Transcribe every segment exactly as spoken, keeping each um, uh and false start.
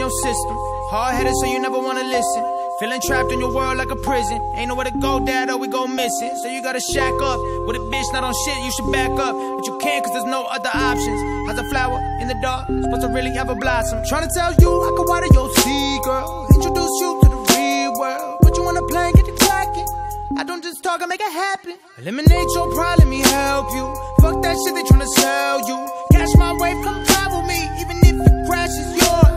your system. Hard-headed so you never wanna listen. Feeling trapped in your world like a prison. Ain't nowhere to go, dad, or we go missing. So you gotta shack up with a bitch not on shit, you should back up. But you can't cause there's no other options. How's a flower in the dark supposed to really ever blossom? Tryna tell you I can water your seed, girl. Introduce you to the real world. Put you on a plane, get you cracking. I don't just talk, I make it happen. Eliminate your problem, me help you. Fuck that shit they tryna sell you. Cash my wave, come drive with me, even if it crashes yours.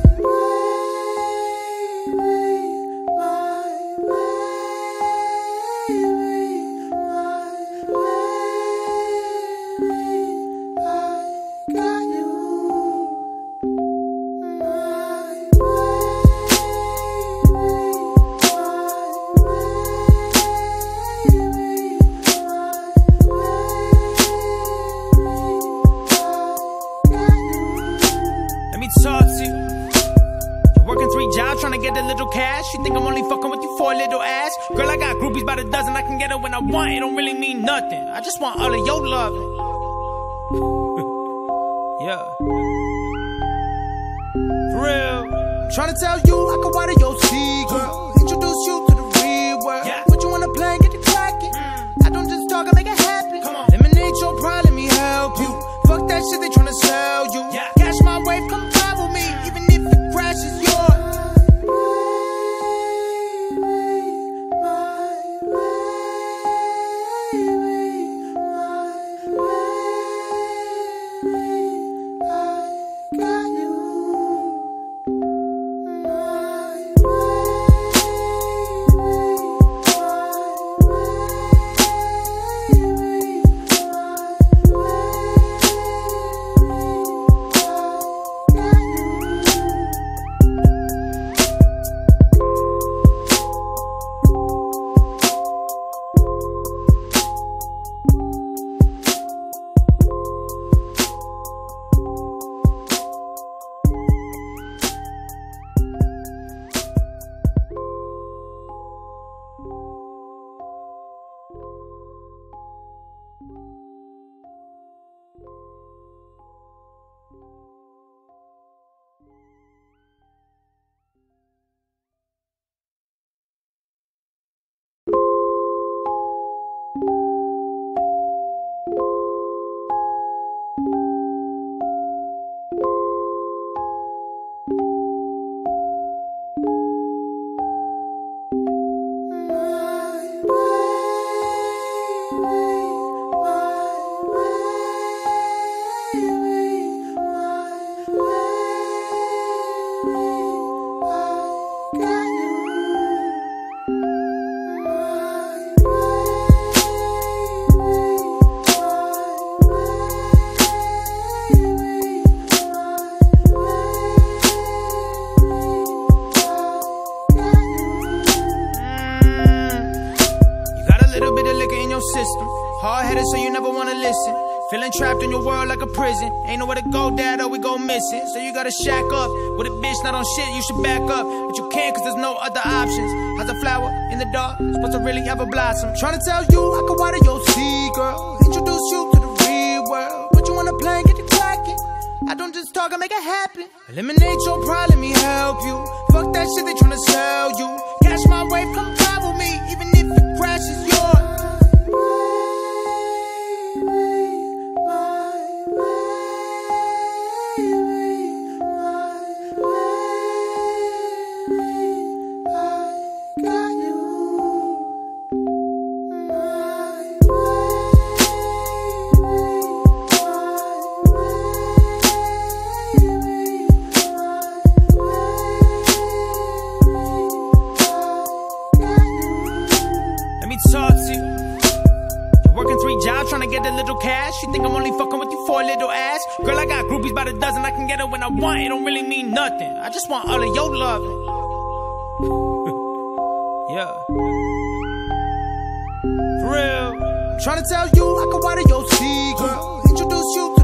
Talk to you. You're working three jobs trying to get a little cash. You think I'm only fucking with you for a little ass? Girl, I got groupies by the dozen. I can get it when I want. It don't really mean nothing. I just want all of your loving. Yeah. For real. I'm trying to tell you I can water your seed, girl. Introduce you to the real world. Yeah. Put you on a plane, get you cracking. Mm. I don't just talk, I make it happen. Come on. Eliminate your problem, me help you. Fuck that shit they tryna sell you. Yeah. Cash my wave, come drive with me, even if it crashes yours. System. Hard-headed so you never wanna listen. Feeling trapped in your world like a prison. Ain't nowhere to go, dad, or we go missing. So you gotta shack up with a bitch not on shit, you should back up. But you can't cause there's no other options. How's a flower in the dark supposed to really ever blossom? Tryna tell you I can water your seed, girl. Introduce you to the real world. Put you on a plane, get you cracking. I don't just talk, I make it happen. Eliminate your problem, me help you. Fuck that shit they tryna sell you. Cash my wave, come drive with me, even if it crashes yours. Talk to you. You're working three jobs trying to get a little cash. You think I'm only fucking with you for a little ass? Girl, I got groupies by the dozen. I can get it when I want. It don't really mean nothing. I just want all of your loving. Yeah. For real. I'm trying to tell you I can water your seed, girl. Introduce you